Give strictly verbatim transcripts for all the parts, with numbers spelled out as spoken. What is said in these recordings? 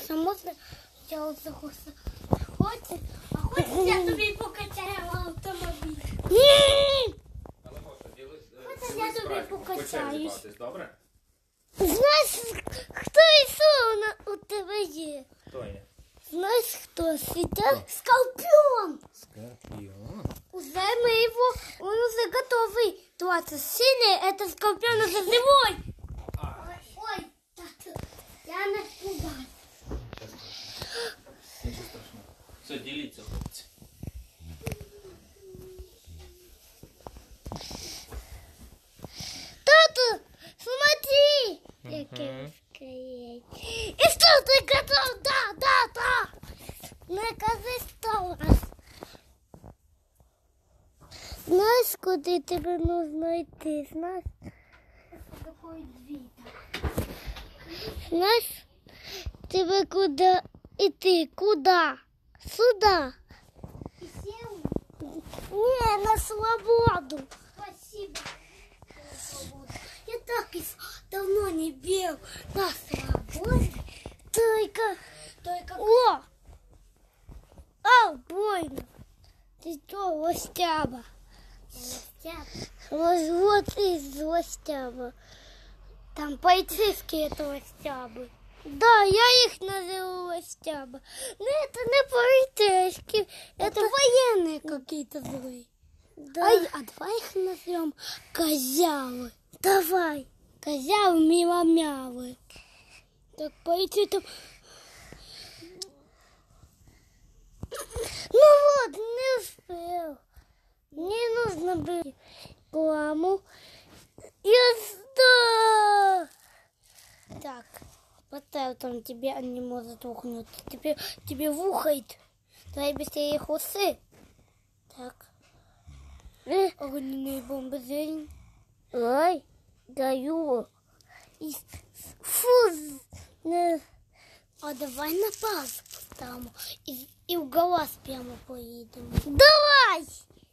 Гуса, можна я от за гуса? Хочеш? А хочеш я тобі покачаю автомобіль? Ні! Хочеш я тобі покачаюсь? Добре? Знаєш, хто Ісус у тебе є? Хто є? Знаєш, хто сидять? Скорпион! Скорпион? Уже мы его, он уже готовый. двадцать синий, это скорпион уже живой. Ой, ой, так, я напугал. Ничего страшного. Все, делиться, хлопці. Тата, смотри. Какая скорее. И что, ты готов? Да, да, да. Накажи сто раз. Знаешь, куда тебе нужно идти? Знаешь? Какой дверь? Знаешь, тебе куда идти? Куда? Сюда. Не, на свободу. Спасибо. Я так и давно не бил на свободе. Только, только... О! Ау, больно. Ты что, лостяба? Вот, вот и злостяба. Там полицейские это лостябы. Да, я их назову лостяба. Но это не полицейские, это, это военные какие-то злые. Да. А, а давай их назовем козявы. Давай. Козявы миломявы. Так, полиция там... Ну вот, не успел. Мне нужно было рекламу. Я сдал. Так, поставил там тебе, он не может ухнуть. Тебе, тебе вухает. Давай быстрее их усы. Так. Э, огненные бомбы зелень. Ой, даю. И, фу. Не. А давай на паз там. И, и в глаз прямо поедем. Давай!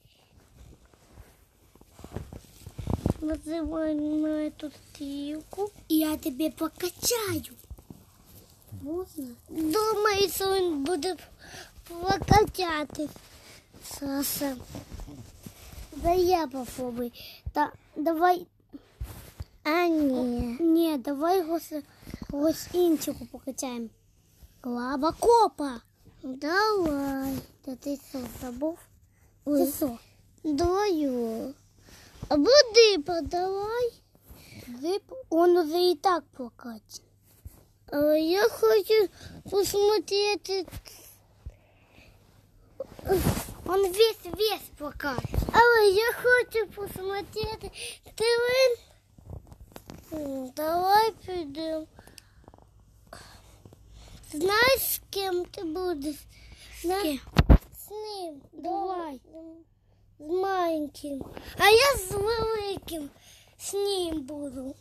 Называй на эту стрелку. Я тебе покачаю. Можно? Думаю, что он будет покачать. Саша. Да я попробую. Да, давай. А, не. Не, давай гостинчику покачаем. Лабокопа. Давай. Да ты что, забыл? Ты что? Даю. А воды подавай. Дып, он уже и так покатит. А я хочу посмотреть. Он весь-весь покатит. А я хочу посмотреть. Ты давай пойдем. Знаешь, с кем ты будешь? С кем? С ним. Давай. С маленьким. А я с великим. С ним буду.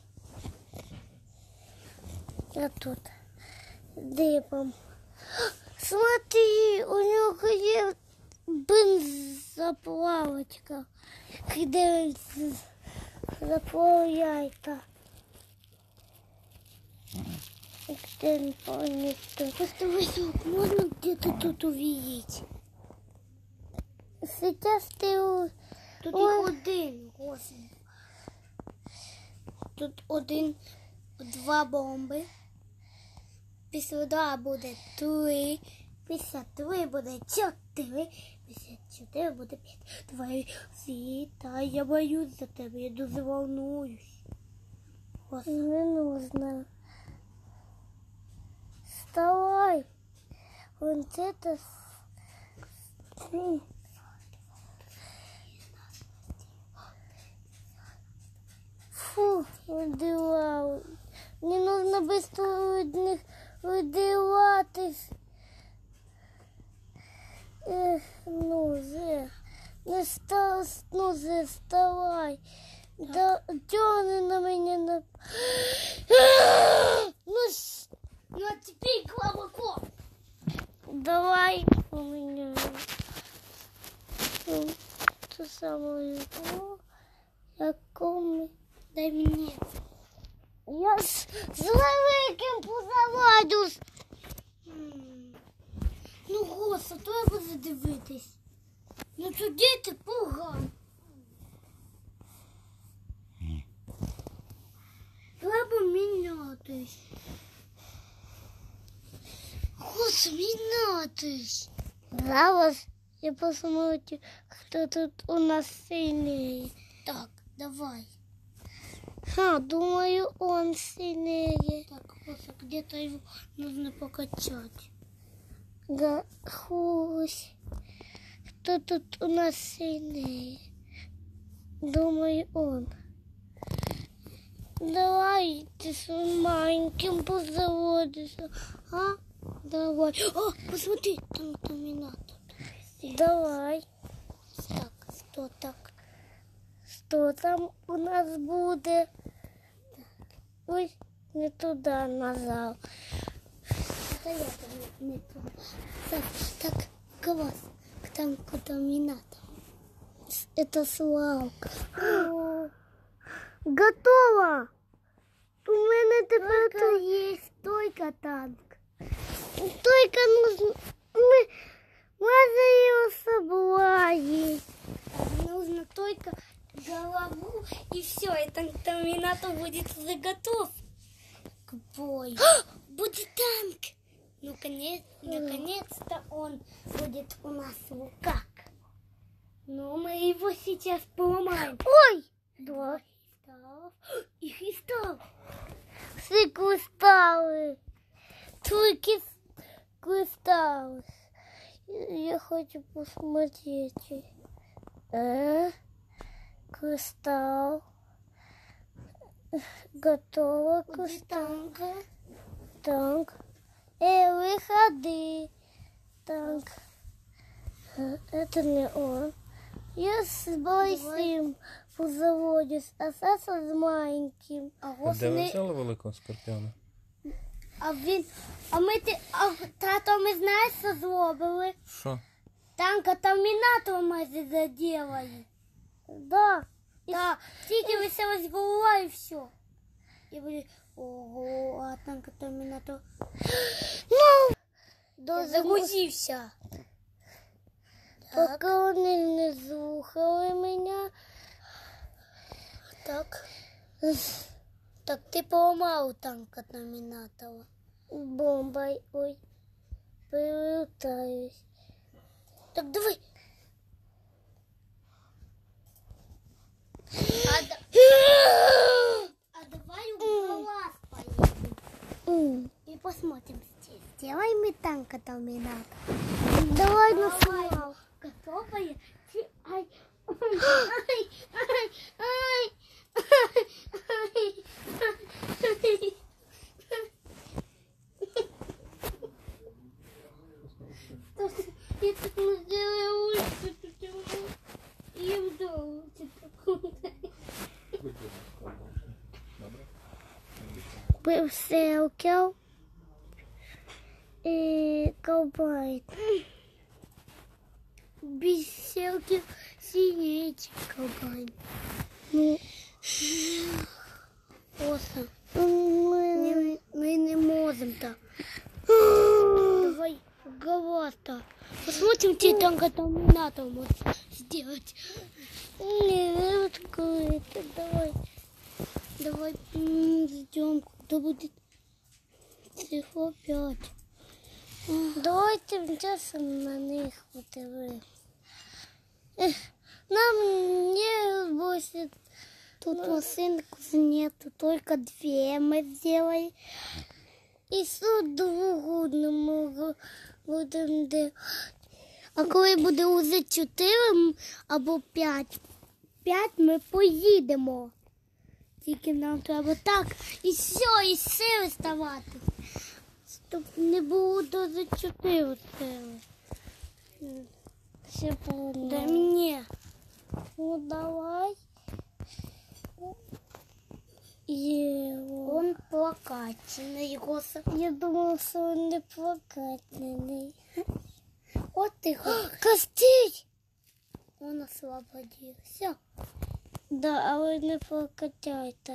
Я тут. Дыбом. Смотри, у него есть бензоплавочка. Где он заплавляется. Где он помнит. Просто высок можно где-то тут увидеть. Сейчас ты... Тут Ой. Їх один, Господи. Тут один, два бомби. Після два буде три. Після три буде чотири. Після чотири буде п'ять. Давай, Світа, я боюсь за тебе, я дуже волнуюсь. Господи. Не нужно. Вставай. Вон это... Фу, дела. Мне нужно быстро от них выделатись. Эх, ну же, не стал, ну же, вставай. Да, тёрный на меня на... Ну, ну а теперь глубоко. Давай у меня. То самое. Я комнату. Дай мне. Я с великим позавадюсь. мінятись. Ну тоді ти погано. Треба мінятись. Хочу мінятись. Зараз я посмотрю, хто тут у нас сильнее. Так, давай. Ха, думаю, он сильнее. Так, просто где-то его нужно покачать. Да, хусь. Кто тут у нас сильнее? Думаю, он. Давай ты с маленьким позаводишься. А? Давай. О, посмотри, там доминатор. Давай. Так, что так? Что там у нас будет? Ой, не туда нажал. Это я там не туда. Так, так, класс. Там доминатор. Это Славка. Готово! У мене тепер тут є стойка танк. Только нужно... Мы... Можно его соблазить. Нужно только голову и все. И танк-терминатор будет уже готов к бою. Будет танк! Ну, конец... наконец-то он будет у нас в руках. Но мы его сейчас поломаем. Ой! Два кристаллов. И кристалл. Все кристаллы. Только кристаллы. Я хочу посмотреть. Э, кристалл. Готово. Кристалл. Танк. Э, выходи. Танк. Это не он. Я с большим позаводюсь, а Саса з маленьким. А, А де ви взяли великого скорпіона? а він, а ми ти, а тато, ми знаєш, що зробили? Що? Танка термінатор майже заділали. Да. Да. Тільки веселась голова і все. І буде, ого, а танка термінатор. Ну, я загрузився. Поки вони не слухали мене. Так. Так ти поламав танка термінатора. Бомбой, ой, перелетаюсь. Так давай. А, да... а давай у глаз поедем. И посмотрим здесь. Сделай мы танка терминатор. Давай на славу. Готовая? Ай, ай, ай, ай, ай, ай. Я так не сделаю улицу, я вдову. Купив селків і ковбай. Без селків сидіть ковбай. Ну, оса. Ми, ми не можемо так. Давай, говаста. Посмотрим, что танка терминатор может сделать. Не, открыто. Давай. Давай ждем, когда будет цифра пять. Давай тем часом на них подивимось. Нам не будет. Тут машинок нету, только две мы сделаем. І суд другу не можу будемо делати. А коли буде уже чотири або п'ять, п'ять ми поїдемо. Тільки нам треба так, і все, і сили ставати. Щоб не було дуже чотири сили. Все повинно. Дай мені. Ну, давай. Его. Он плакательный. Его... Я думала, что он не плакательный. Вот ты. Костей! Он освободил. Все. Да, а вы не плакательный.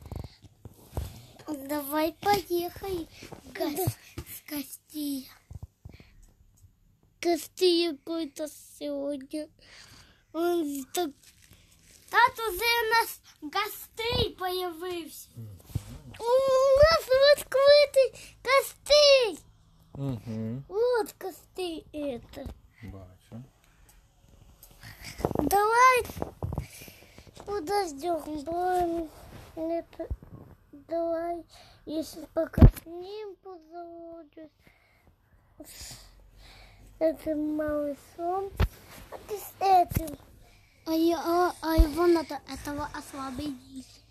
Давай поехали. Газ... С Костей. К... костей какой-то сегодня. Он так... Тато, уже у нас костей появился. У нас вот какой-то костей. Угу. Вот костей это. Бачу. Давай подождем. Давай, это, давай, если пока с ним позаводюсь. Это малый сон. А ты с этим. А, я, а, а его надо этого освободить.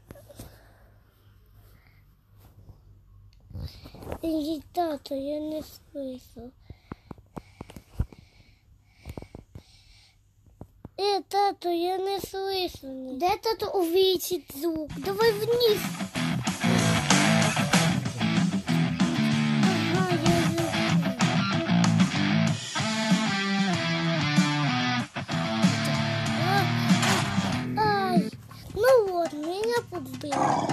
И тато, я не слышал. Э, тато, я не слышу. Де тато увеличить звук? Давай вниз. Ага, я слышу. Ай, ну вот, меня подбило.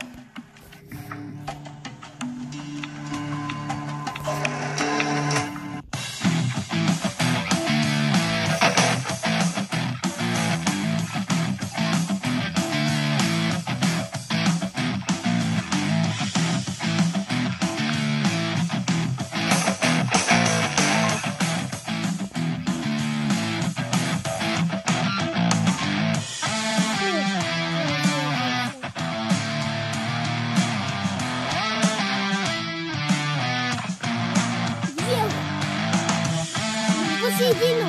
Посередину.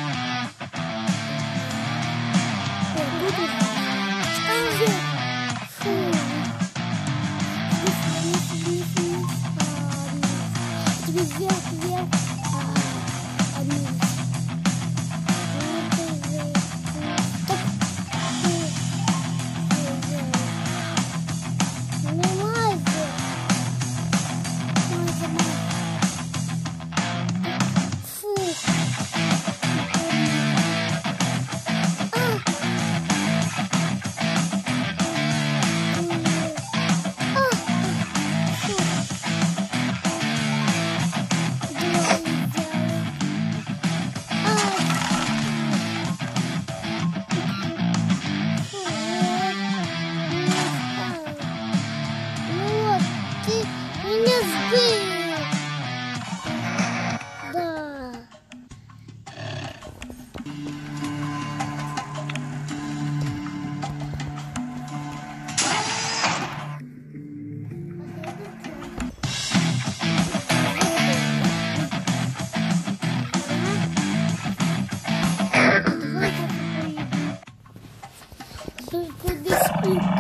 Вверх, вверх. Куда спит?